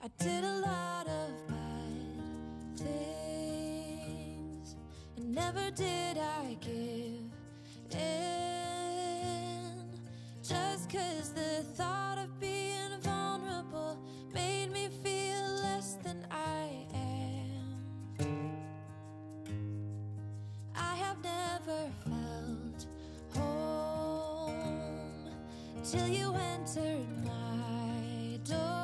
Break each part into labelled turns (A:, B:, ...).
A: I did a lot of bad things, and never did I give in. Just 'cause the thought of being vulnerable made me feel less than I am. I have never felt home till you entered my door.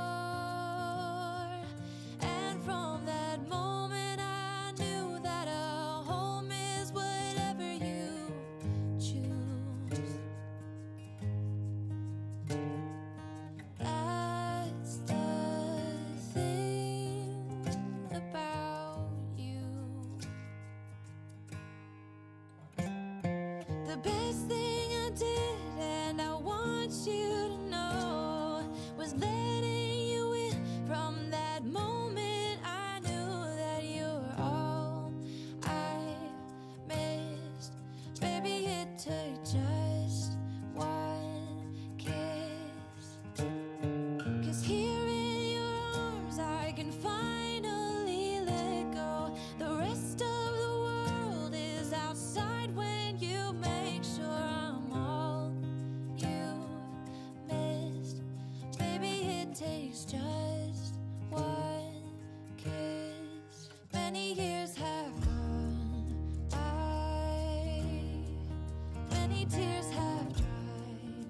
A: The best thing I did, and I want you to know, was letting you in. From that moment I knew that you were all I missed. Baby, it took just one kiss. 'Cause here in your arms I can finally let go. The rest of the world is outside when you make sure I'm all you've missed. Baby, it takes just one kiss. Many years have gone by, many tears have dried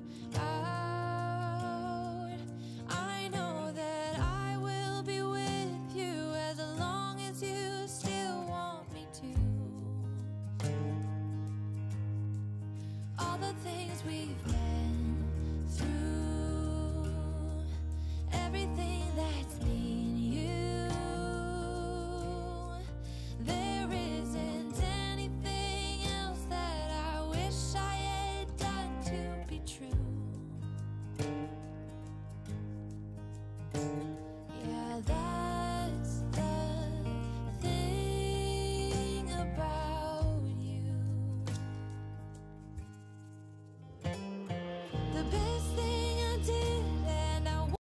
A: out. I know that I will be with you as long as you still want me to. All the things we've been through, everything that's been you, there isn't anything else that I wish I had done to be true. Yeah, that